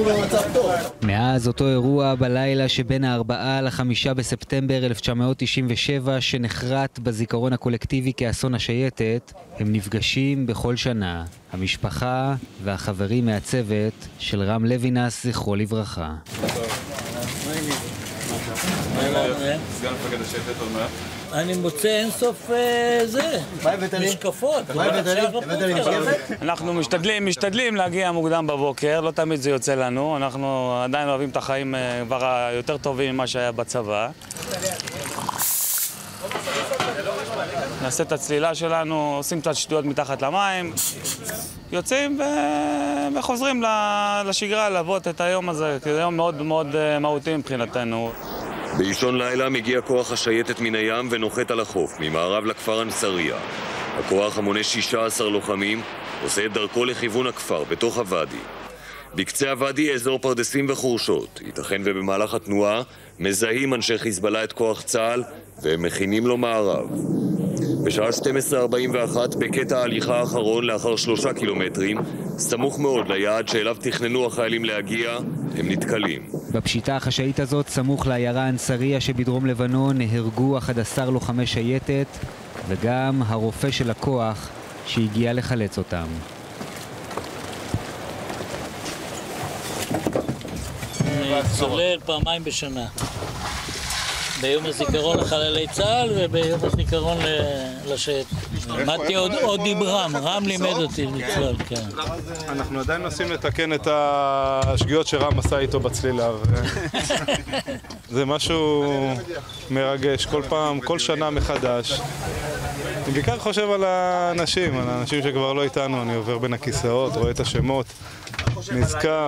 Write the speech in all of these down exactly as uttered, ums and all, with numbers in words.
שהוא במצב טוב. מאז אותו אירוע בלילה שבין הארבעה לחמישה בספטמבר אלף תשע מאות תשעים ושבע שנחרט בזיכרון הקולקטיבי כאסון השייטת, הם נפגשים בכל שנה, המשפחה והחברים מהצוות של רם לוינס זכרו לברכה. סגן מפקד השייטת עוד מעט. אני מוצא אינסוף זה, משקפות. אנחנו משתדלים, משתדלים להגיע מוקדם בבוקר, לא תמיד זה יוצא לנו, אנחנו עדיין אוהבים את החיים כבר יותר טובים ממה שהיה בצבא. נעשה את הצלילה שלנו, עושים קצת שטויות מתחת למים, יוצאים וחוזרים לשגרה, לעבוד את היום הזה, כי זה יום מאוד מאוד מהותי מבחינתנו. באישון לילה מגיע כוח השייטת מן הים ונוחת על החוף, ממערב לכפר אנסריה. הכוח המונה שישה עשר לוחמים עושה את דרכו לכיוון הכפר, בתוך הוואדי. בקצה הוואדי אזור פרדסים וחורשות. ייתכן ובמהלך התנועה מזהים אנשי חיזבאללה את כוח צה"ל והם מכינים לו מערב. בשעה שתים עשרה ארבעים ואחת, בקטע ההליכה האחרון לאחר שלושה קילומטרים, סמוך מאוד ליעד שאליו תכננו החיילים להגיע, הם נתקלים. בפשיטה החשאית הזאת, סמוך לעיירה אנסריה שבדרום לבנון, נהרגו אחד עשר לוחמי שייטת וגם הרופא של הכוח שהגיע לחלץ אותם. אני צולל פעמיים בשנה. ביום הזיכרון לחללי צה"ל וביום הזיכרון לשייטת. למדתי עוד דיברם, רם לימד אותי לצלול, כן. אנחנו עדיין מנסים לתקן את השגיאות שרם עשה איתו בצלילה. זה משהו מרגש, כל פעם, כל שנה מחדש. אני בעיקר חושב על האנשים, על האנשים שכבר לא איתנו. אני עובר בין הכיסאות, רואה את השמות, נזכר.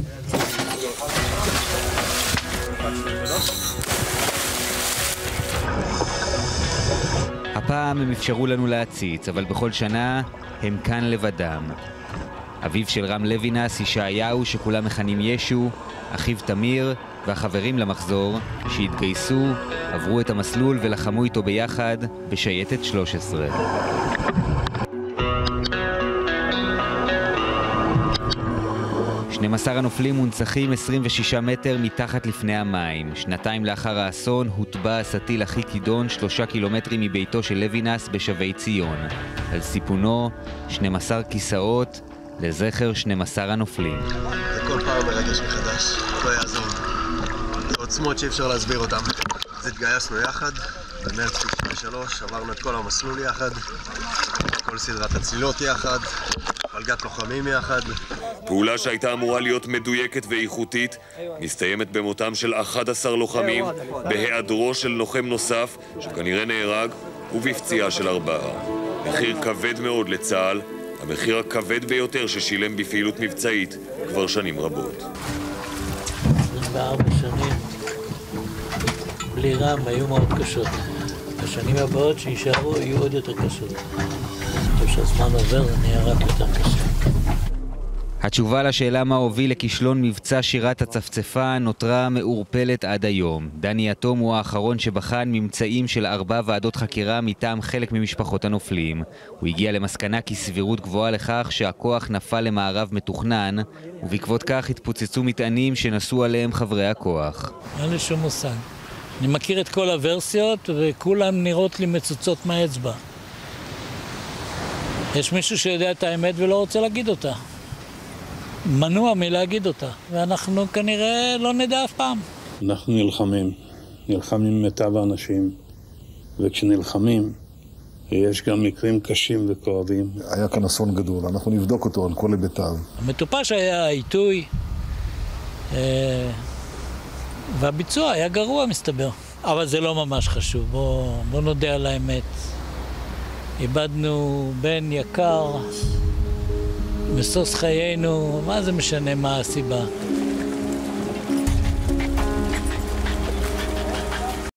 הפעם הם אפשרו לנו להציץ, אבל בכל שנה הם כאן לבדם. אביו של רם לוינס, ישעיהו, שכולם מכנים ישו, אחיו תמיר והחברים למחזור שהתגייסו, עברו את המסלול ולחמו איתו ביחד בשייטת שלוש עשרה. שנים עשר הנופלים מונצחים עשרים ושישה מטר מתחת לפני המים. שנתיים לאחר האסון הוטבע הסטיל אחי כידון שלושה קילומטרים מביתו של לוינס בשבי ציון. על סיפונו שנים עשר כיסאות לזכר שנים עשר הנופלים. זה כל פעם מרגש מחדש, לא יעזור. זה עוצמות שאי אפשר להסביר אותם. אז התגייסנו יחד, במרץ תשעים ושלוש עברנו את כל המסלול יחד, כל סדרת הצלילות יחד, פלגת לוחמים יחד. פעולה שהייתה אמורה להיות מדויקת ואיכותית מסתיימת במותם של אחד עשר לוחמים, בהיעדרו של לוחם נוסף שכנראה נהרג ובפציעה של ארבעה. מחיר כבד מאוד לצה"ל, המחיר הכבד ביותר ששילם בפעילות מבצעית כבר שנים רבות. עשרים וארבע שנים בלי רם היו מאוד קשות. השנים הבאות שישארו יהיו עוד יותר קשות. כשהזמן עובר זה נהיה רק יותר קשה. התשובה לשאלה מה הוביל לכישלון מבצע שירת הצפצפה נותרה מעורפלת עד היום. דני אטום הוא האחרון שבחן ממצאים של ארבע ועדות חקירה מטעם חלק ממשפחות הנופלים. הוא הגיע למסקנה כי סבירות גבוהה לכך שהכוח נפל למערב מתוכנן, ובעקבות כך התפוצצו מטענים שנסו עליהם חברי הכוח. אין לי שום מושג. אני מכיר את כל הוורסיות וכולם נראות לי מצוצות מהאצבע. יש מישהו שיודע את האמת ולא רוצה להגיד אותה. מנוע מלהגיד אותה, ואנחנו כנראה לא נדע אף פעם. אנחנו נלחמים, נלחמים מיטב האנשים, וכשנלחמים יש גם מקרים קשים וכואבים. היה כאן אסון גדול, אנחנו נבדוק אותו על כל היבטיו. המטופש היה העיתוי, והביצוע היה גרוע מסתבר. אבל זה לא ממש חשוב, בוא, בוא נודה על האמת. איבדנו בן יקר, בסוס חיינו, מה זה משנה מה הסיבה?